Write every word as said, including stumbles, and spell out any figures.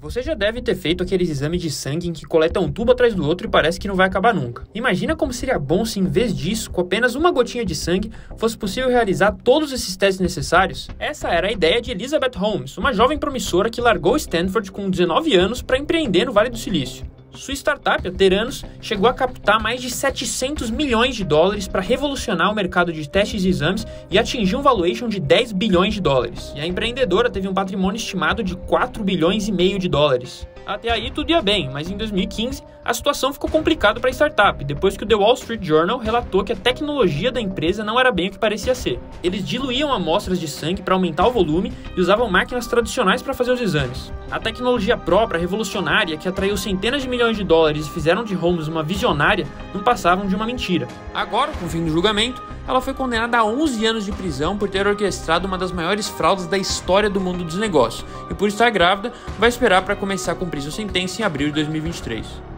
Você já deve ter feito aqueles exames de sangue em que coleta um tubo atrás do outro e parece que não vai acabar nunca. Imagina como seria bom se, em vez disso, com apenas uma gotinha de sangue, fosse possível realizar todos esses testes necessários? Essa era a ideia de Elizabeth Holmes, uma jovem promissora que largou Stanford com dezenove anos para empreender no Vale do Silício. Sua startup, a Theranos, chegou a captar mais de setecentos milhões de dólares para revolucionar o mercado de testes e exames e atingir um valuation de dez bilhões de dólares. E a empreendedora teve um patrimônio estimado de quatro bilhões e meio de dólares. Até aí tudo ia bem, mas em dois mil e quinze a situação ficou complicada para a startup, depois que o The Wall Street Journal relatou que a tecnologia da empresa não era bem o que parecia ser. Eles diluíam amostras de sangue para aumentar o volume e usavam máquinas tradicionais para fazer os exames. A tecnologia própria, revolucionária, que atraiu centenas de milhões de dólares e fizeram de Holmes uma visionária, não passavam de uma mentira. Agora, com o fim do julgamento, ela foi condenada a onze anos de prisão por ter orquestrado uma das maiores fraudes da história do mundo dos negócios, e por estar grávida, vai esperar para começar a cumprir sua sentença em abril de dois mil e vinte e três.